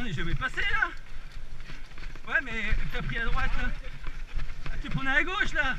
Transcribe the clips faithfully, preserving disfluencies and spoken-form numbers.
Attendez, je vais passer là. Ouais, mais t'as pris à droite là. Ah, tu prenais à gauche là.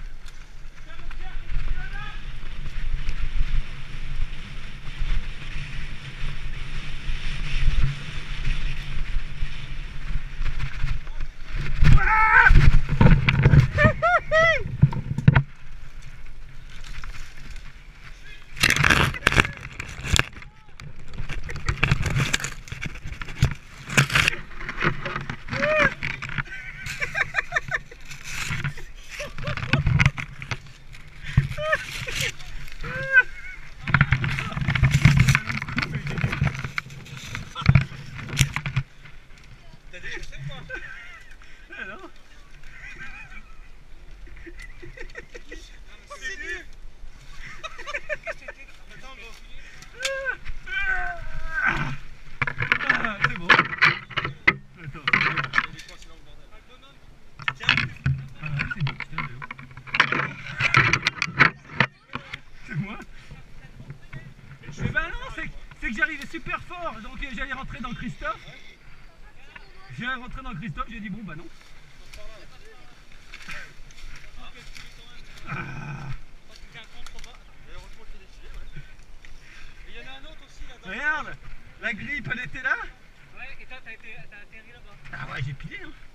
T'as des chaussées ou pas? Ah non. C'est nu. Attends, bon. Ah, c'est bon. Attends, c'est bon. Tiens. Ah ouais, c'est bon, putain, c'est bon. C'est moi. Eh ben non, c'est c'est que j'arrivais super fort, donc euh, j'allais rentrer dans Christophe. J'allais rentrer dans Christophe, j'ai dit bon bah non. Ah. Il y en a un autre aussi là-bas. Regarde, la grippe elle était là. Ouais, et toi t'as atterri là-bas. Ah ouais, j'ai pilé hein.